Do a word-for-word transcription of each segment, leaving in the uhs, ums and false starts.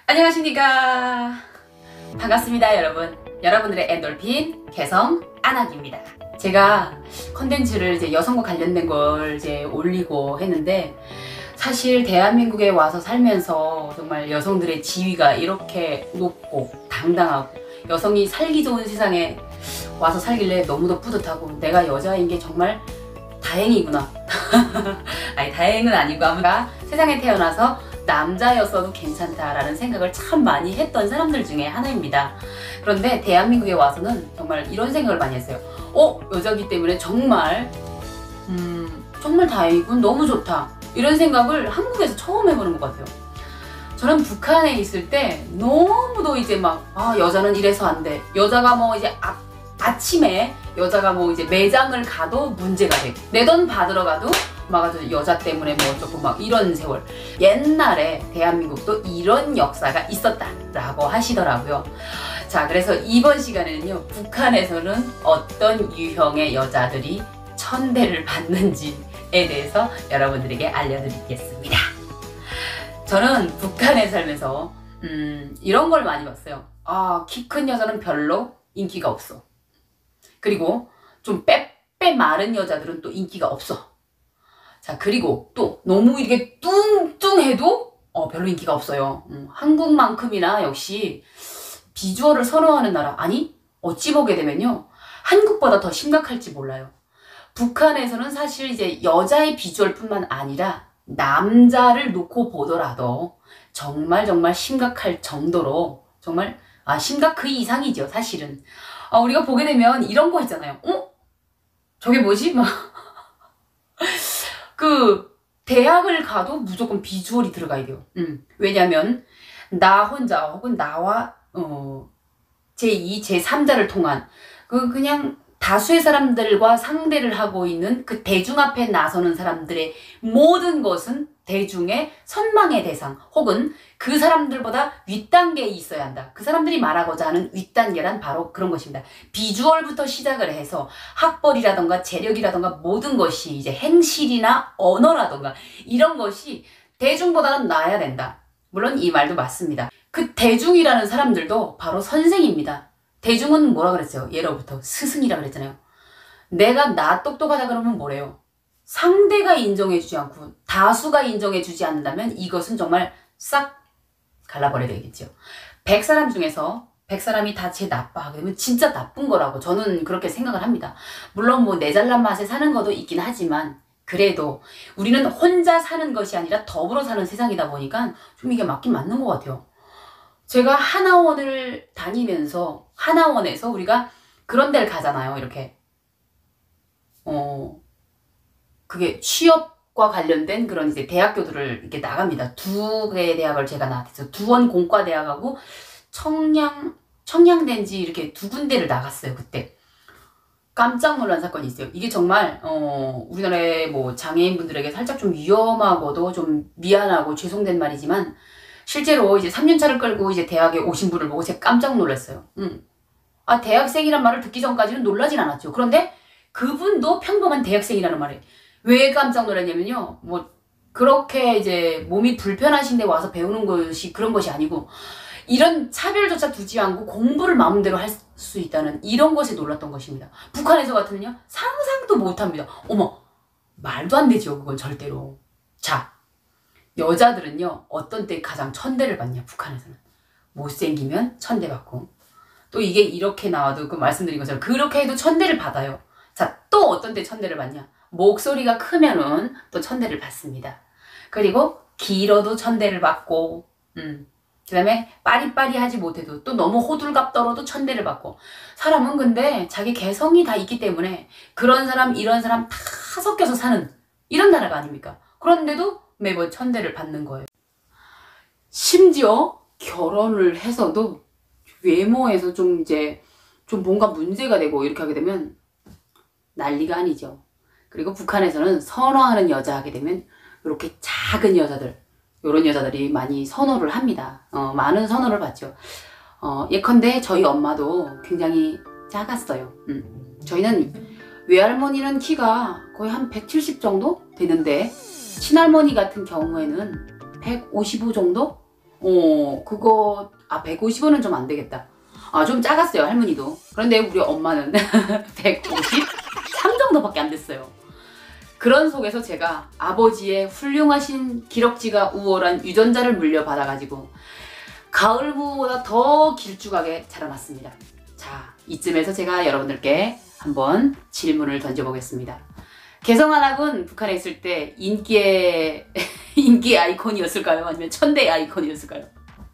안녕하십니까. 반갑습니다 여러분. 여러분들의 엔돌핀 개성 안학입니다. 제가 컨텐츠를 이제 여성과 관련된 걸 이제 올리고 했는데, 사실 대한민국에 와서 살면서 정말 여성들의 지위가 이렇게 높고 당당하고 여성이 살기 좋은 세상에 와서 살길래 너무도 뿌듯하고, 내가 여자인 게 정말 다행이구나. 아니, 다행은 아니고 아무가 세상에 태어나서 남자였어도 괜찮다라는 생각을 참 많이 했던 사람들 중에 하나입니다. 그런데 대한민국에 와서는 정말 이런 생각을 많이 했어요. 어? 여자기 때문에 정말 음 정말 다행이군, 너무 좋다, 이런 생각을 한국에서 처음 해보는 것 같아요. 저는 북한에 있을 때 너무도 이제 막 아, 여자는 이래서 안 돼, 여자가 뭐 이제 아, 아침에 여자가 뭐 이제 매장을 가도 문제가 돼, 내 돈 받으러 가도 막 아주 여자 때문에 뭐 어쩌고 막 이런 세월. 옛날에 대한민국도 이런 역사가 있었다라고 하시더라고요. 자, 그래서 이번 시간에는요, 북한에서는 어떤 유형의 여자들이 천대를 받는지에 대해서 여러분들에게 알려드리겠습니다. 저는 북한에 살면서 음, 이런 걸 많이 봤어요. 아, 키 큰 여자는 별로 인기가 없어. 그리고 좀 빼빼 마른 여자들은 또 인기가 없어. 자, 그리고 또 너무 이렇게 뚱뚱해도 어, 별로 인기가 없어요. 음, 한국만큼이나 역시 비주얼을 선호하는 나라, 아니 어찌 보게 되면요, 한국보다 더 심각할지 몰라요. 북한에서는 사실 이제 여자의 비주얼 뿐만 아니라 남자를 놓고 보더라도 정말 정말 심각할 정도로, 정말 아 심각 그 이상이죠 사실은. 아, 우리가 보게 되면 이런 거 있잖아요. 어? 저게 뭐지? 막 그 대학을 가도 무조건 비주얼이 들어가야 돼요. 음. 왜냐면 나 혼자 혹은 나와 어, 제이, 제삼자를 통한 그 그냥 다수의 사람들과 상대를 하고 있는 그 대중 앞에 나서는 사람들의 모든 것은 대중의 선망의 대상, 혹은 그 사람들보다 윗단계에 있어야 한다. 그 사람들이 말하고자 하는 윗단계란 바로 그런 것입니다. 비주얼부터 시작을 해서 학벌이라던가 재력이라던가 모든 것이, 이제 행실이나 언어라던가 이런 것이 대중보다는 나아야 된다. 물론 이 말도 맞습니다. 그 대중이라는 사람들도 바로 선생입니다. 대중은 뭐라 그랬어요? 예로부터 스승이라 그랬잖아요. 내가 나 똑똑하다 그러면 뭐래요? 상대가 인정해주지 않고 다수가 인정해주지 않는다면 이것은 정말 싹 갈라버려야 되겠죠. 백 사람 중에서 백 사람이 다 제 나빠 그러면 진짜 나쁜 거라고 저는 그렇게 생각을 합니다. 물론 뭐 내 잘난 맛에 사는 것도 있긴 하지만, 그래도 우리는 혼자 사는 것이 아니라 더불어 사는 세상이다 보니까 좀 이게 맞긴 맞는 것 같아요. 제가 하나원을 다니면서 하나원에서 우리가 그런 데를 가잖아요. 이렇게 어 그게 취업과 관련된 그런 이제 대학교들을 이렇게 나갑니다. 두 개의 대학을 제가 나왔어요. 두원 공과대학하고 청량 청량대인지 이렇게 두 군데를 나갔어요. 그때 깜짝 놀란 사건이 있어요. 이게 정말 어 우리나라의 뭐 장애인분들에게 살짝 좀 위험하고도 좀 미안하고 죄송된 말이지만, 실제로 이제 삼 년차를 끌고 이제 대학에 오신 분을 보고 제가 깜짝 놀랐어요. 음. 아, 대학생이란 말을 듣기 전까지는 놀라진 않았죠. 그런데 그분도 평범한 대학생이라는 말에 왜 깜짝 놀랐냐면요, 뭐 그렇게 이제 몸이 불편하신데 와서 배우는 것이 그런 것이 아니고, 이런 차별조차 두지 않고 공부를 마음대로 할 수 있다는 이런 것에 놀랐던 것입니다. 북한에서 같으면요 상상도 못합니다. 어머, 말도 안 되죠 그건 절대로. 자, 여자들은요 어떤 때 가장 천대를 받냐, 북한에서는. 못생기면 천대 받고, 또 이게 이렇게 나와도 그 말씀드린 것처럼 그렇게 해도 천대를 받아요. 자, 또 어떤 때 천대를 받냐, 목소리가 크면은 또 천대를 받습니다. 그리고 길어도 천대를 받고, 음. 그 다음에 빠리빠리하지 못해도, 또 너무 호들갑 떨어도 천대를 받고. 사람은 근데 자기 개성이 다 있기 때문에 그런 사람 이런 사람 다 섞여서 사는 이런 나라가 아닙니까? 그런데도 매번 천대를 받는 거예요. 심지어 결혼을 해서도 외모에서 좀 이제 좀 뭔가 문제가 되고 이렇게 하게 되면 난리가 아니죠. 그리고 북한에서는 선호하는 여자 하게 되면 이렇게 작은 여자들, 이런 여자들이 많이 선호를 합니다. 어, 많은 선호를 받죠. 어, 예컨대 저희 엄마도 굉장히 작았어요. 음. 저희는 외할머니는 키가 거의 한 백칠십 정도 되는데, 친할머니 같은 경우에는 백오십오 정도? 어 그거 아 백오십 원은 좀 안 되겠다. 아 좀 작았어요 할머니도. 그런데 우리 엄마는 백오십삼 정도밖에 안 됐어요. 그런 속에서 제가 아버지의 훌륭하신 기럭지가 우월한 유전자를 물려받아가지고 가을무보다 더 길쭉하게 자라났습니다. 자, 이쯤에서 제가 여러분들께 한번 질문을 던져보겠습니다. 개성한학은 북한에 있을 때 인기의 인기의 아이콘이었을까요? 아니면 천대의 아이콘이었을까요?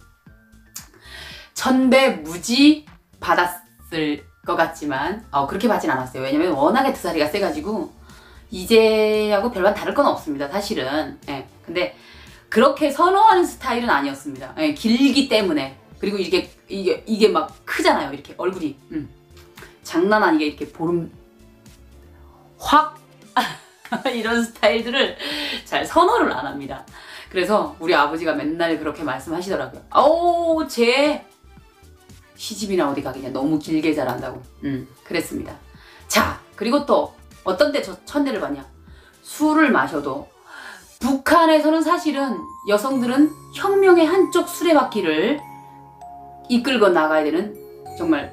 천대 무지 받았을 것 같지만 어, 그렇게 받진 않았어요. 왜냐면 워낙에 두사리가 세가지고 이제하고 별반 다를 건 없습니다. 사실은. 예. 근데 그렇게 선호하는 스타일은 아니었습니다. 예, 길기 때문에. 그리고 이게 이게 이게 막 크잖아요. 이렇게 얼굴이. 음. 장난 아니게 이렇게 보름 확 이런 스타일들을 잘 선호를 안 합니다. 그래서 우리 아버지가 맨날 그렇게 말씀하시더라고요. 아우 쟤 시집이나 어디 가겠냐. 너무 길게 자란다고. 음, 그랬습니다. 자, 그리고 또 어떤 때 저 천대를 받냐. 술을 마셔도 북한에서는 사실은 여성들은 혁명의 한쪽 수레바퀴를 이끌고 나가야 되는 정말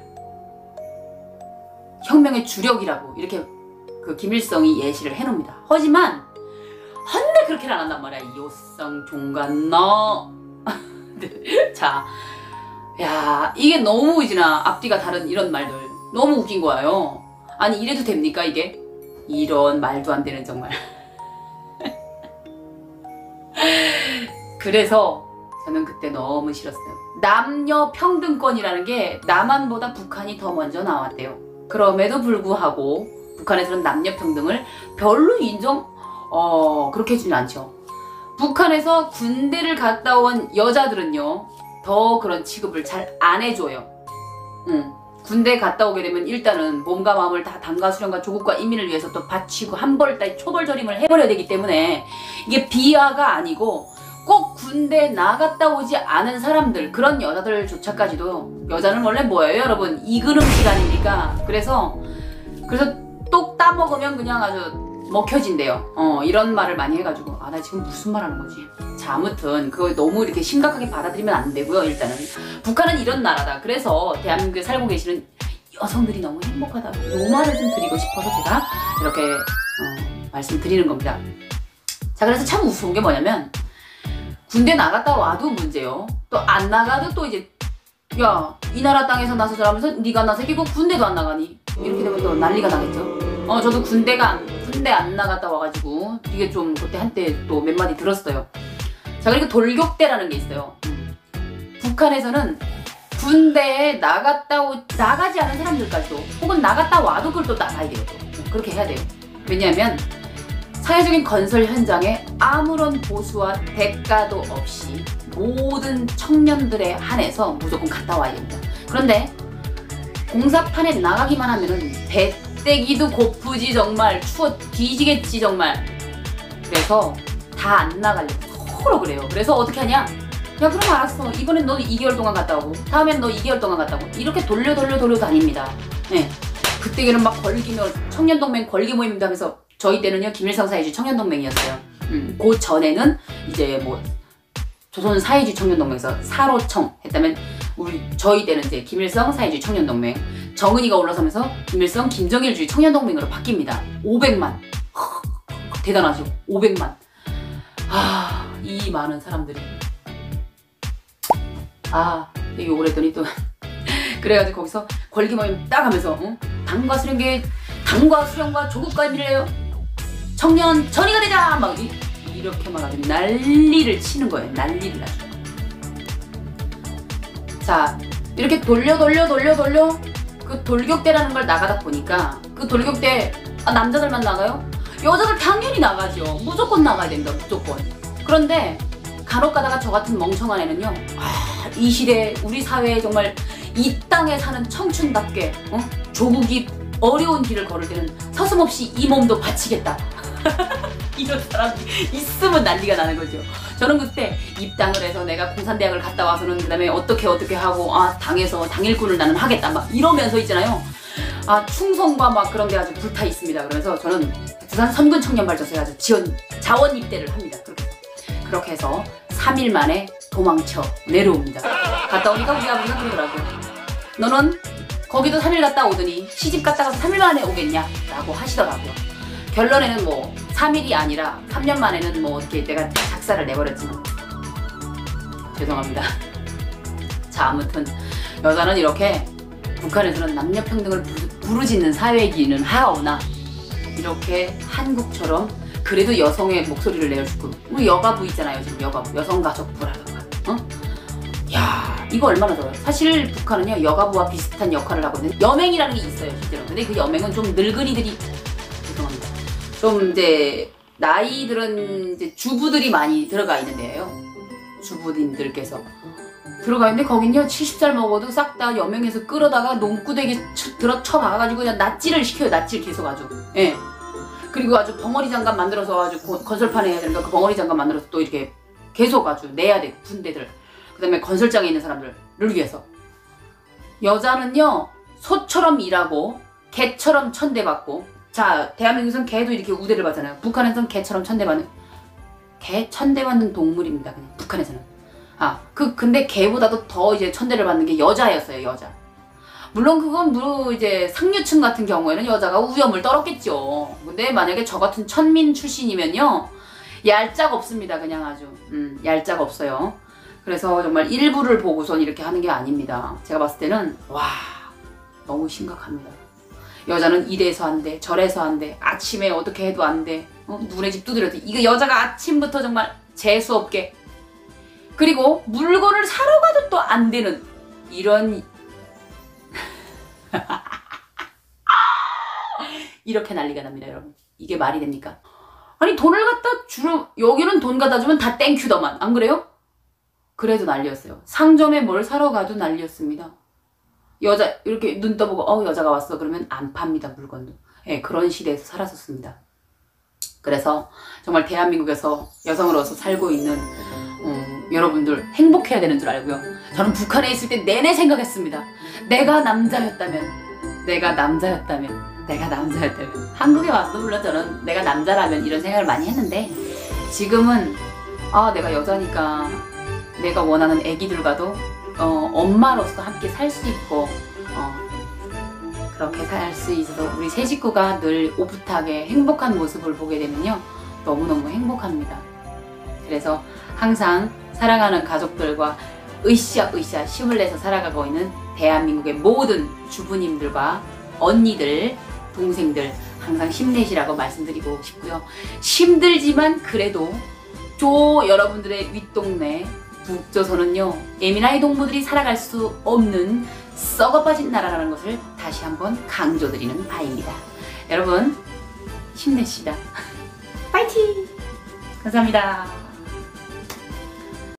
혁명의 주력이라고 이렇게 그 김일성이 예시를 해놓습니다. 하지만 헌데 그렇게는 안 한단 말이야. 요상 종간너. 자, 야 이게 너무 이지나 앞뒤가 다른 이런 말들 너무 웃긴 거예요. 아니 이래도 됩니까 이게? 이런 말도 안 되는 정말. 그래서 저는 그때 너무 싫었어요. 남녀 평등권이라는 게 남한보다 북한이 더 먼저 나왔대요. 그럼에도 불구하고 북한에서는 남녀 평등을 별로 인정 어 그렇게 해주진 않죠. 북한에서 군대를 갔다 온 여자들은요 더 그런 취급을 잘 안 해줘요. 응. 군대 갔다 오게 되면 일단은 몸과 마음을 다 당과 수련과 조국과 인민을 위해서 또 바치고 한벌 따위 초벌저림을 해버려야 되기 때문에 이게 비하가 아니고 꼭 군대 나갔다 오지 않은 사람들 그런 여자들조차까지도 여자는 원래 뭐예요 여러분? 익은 음식 아닙니까? 그래서 그래서 똑 따먹으면 그냥 아주 먹혀진대요. 어 이런 말을 많이 해가지고 아 나 지금 무슨 말 하는 거지? 자 아무튼 그걸 너무 이렇게 심각하게 받아들이면 안 되고요. 일단은 북한은 이런 나라다. 그래서 대한민국에 살고 계시는 여성들이 너무 행복하다. 이 말을 좀 드리고 싶어서 제가 이렇게 어, 말씀드리는 겁니다. 자 그래서 참 우스운 게 뭐냐면 군대 나갔다 와도 문제요. 또 안 나가도 또 이제 야 이 나라 땅에서 나서 자라면서 네가 나 새끼고 군대도 안 나가니 이렇게 되면 또 난리가 나겠죠. 어 저도 군대가 안, 군대 안 나갔다 와가지고 이게 좀 그때 한때 또 몇 마디 들었어요. 자 그리고 돌격대라는 게 있어요. 음. 북한에서는 군대에 나갔다 오, 나가지 않은 사람들까지도 혹은 나갔다 와도 그걸 또 나가야 돼요. 또. 그렇게 해야 돼요. 왜냐하면 사회적인 건설 현장에 아무런 보수와 대가도 없이 모든 청년들에 한해서 무조건 갔다 와야 됩니다. 그런데 공사판에 나가기만 하면은 배때기도 고프지 정말 추워 뒤지겠지 정말. 그래서 다 안 나가려고 서로 그래요. 그래서 어떻게 하냐? 야 그럼 알았어. 이번엔 너 이 개월 동안 갔다 오고 다음엔 너 이 개월 동안 갔다 오고 이렇게 돌려 돌려 돌려 다닙니다. 네. 그때는 막 걸기며 청년동맹 걸기 모임이다 하면서 저희 때는요 김일성 사회주의 청년동맹이었어요. 음, 그 전에는 이제 뭐 조선 사회주의 청년동맹에서 사로청 했다면 우리 저희 때는 이제 김일성 사회주의 청년동맹 정은이가 올라서면서 김일성 김정일주의 청년동맹으로 바뀝니다. 오백만 대단하죠. 오백만 아, 이 많은 사람들이 아 이게 오랬더니 또 그래가지고 거기서 걸기 모임 딱 하면서 응? 당과 수령계 당과 수령과 조국과 인민을 청년 전이가 되자 막 이, 이렇게 막 아주 난리를 치는 거예요. 난리를 아주. 자 이렇게 돌려 돌려 돌려 돌려 그 돌격대라는 걸 나가다 보니까 그 돌격대 아, 남자들만 나가요? 여자들 당연히 나가죠. 무조건 나가야 된다. 무조건. 그런데 간혹 가다가 저 같은 멍청한 애는요 아, 이 시대에 우리 사회에 정말 이 땅에 사는 청춘답게 어? 조국이 어려운 길을 걸을 때는 서슴없이 이 몸도 바치겠다. 이런 사람이 있으면 난리가 나는 거죠. 저는 그때 입당을 해서 내가 공산대학을 갔다 와서는 그 다음에 어떻게 어떻게 하고 아 당에서 당일꾼을 나는 하겠다 막 이러면서 있잖아요. 아 충성과 막 그런 데 아주 불타 있습니다. 그러면서 저는 부산 선군 청년발전소에 아주 지원 자원 입대를 합니다. 그렇게 해서, 그렇게 해서 삼 일 만에 도망쳐 내려옵니다. 갔다 오니까 우리 아버지가 그러더라고요. 너는 거기도 삼 일 갔다 오더니 시집 갔다 가서 삼 일 만에 오겠냐? 라고 하시더라고요. 결론에는 뭐 삼 일이 아니라 삼 년 만에는 뭐 어떻게 내가 작사를 내버렸지만 죄송합니다. 자, 아무튼 여자는 이렇게 북한에서는 남녀평등을 부르짖는 사회이기는 하오나 이렇게 한국처럼 그래도 여성의 목소리를 내어주고 우리 여가부 있잖아요. 지금 여가부 여성가족부라든가 어? 야, 이거 얼마나 좋아요. 사실 북한은요 여가부와 비슷한 역할을 하거든요. 여맹이라는 게 있어요 실제로. 근데 그 여맹은 좀 늙은이들이 죄송합니다. 좀 이제 나이 들은 이제 주부들이 많이 들어가 있는 데예요. 주부님들께서 들어가 있는데 거긴요 칠십 살 먹어도 싹 다 여명에서 끌어다가 농구대기 들어 쳐박아가지고 그냥 낫지를 시켜요. 낫지를 계속 아주. 예. 그리고 아주 벙어리 장갑 만들어서 아주 건설판에 해야 되니까 그 벙어리 장갑 만들어서 또 이렇게 계속 아주 내야 돼. 군대들. 그 다음에 건설장에 있는 사람들을 위해서. 여자는요 소처럼 일하고 개처럼 천대받고. 자, 대한민국에서는 개도 이렇게 우대를 받잖아요. 북한에서는 개처럼 천대받는 개 천대받는 동물입니다. 그냥 북한에서는. 아, 그 근데 개보다도 더 이제 천대를 받는 게 여자였어요. 여자. 물론 그건 뭐 이제 상류층 같은 경우에는 여자가 우염을 떨었겠죠. 근데 만약에 저 같은 천민 출신이면요 얄짝 없습니다. 그냥 아주 음, 얄짝 없어요. 그래서 정말 일부를 보고선 이렇게 하는 게 아닙니다. 제가 봤을 때는 와 너무 심각합니다. 여자는 이래서 안 돼, 저래서 안 돼, 아침에 어떻게 해도 안 돼, 어? 누구네 집 두드려도 이거 여자가 아침부터 정말 재수 없게 그리고 물건을 사러 가도 또 안 되는 이런 이렇게 난리가 납니다 여러분. 이게 말이 됩니까? 아니 돈을 갖다 주러 여기는 돈 갖다 주면 다 땡큐더만 안 그래요? 그래도 난리였어요. 상점에 뭘 사러 가도 난리였습니다. 여자 이렇게 눈 떠보고 어 여자가 왔어 그러면 안 팝니다 물건도. 예, 그런 시대에서 살았었습니다. 그래서 정말 대한민국에서 여성으로서 살고 있는 음, 여러분들 행복해야 되는 줄 알고요. 저는 북한에 있을 때 내내 생각했습니다. 내가 남자였다면 내가 남자였다면 내가 남자였다면 한국에 와서 물론 저는 내가 남자라면 이런 생각을 많이 했는데 지금은 아 내가 여자니까 내가 원하는 애기들과도 어, 엄마로서 함께 살 수 있고 어, 그렇게 살 수 있어서 우리 세 식구가 늘 오붓하게 행복한 모습을 보게 되면요 너무너무 행복합니다. 그래서 항상 사랑하는 가족들과 으쌰 으쌰 힘을 내서 살아가고 있는 대한민국의 모든 주부님들과 언니들, 동생들 항상 힘내시라고 말씀드리고 싶고요. 힘들지만 그래도 조 여러분들의 윗동네 북조선은요 예민아이 동무들이 살아갈 수 없는 썩어빠진 나라라는 것을 다시 한번 강조드리는 바입니다. 여러분 힘내시다. 파이팅! 감사합니다.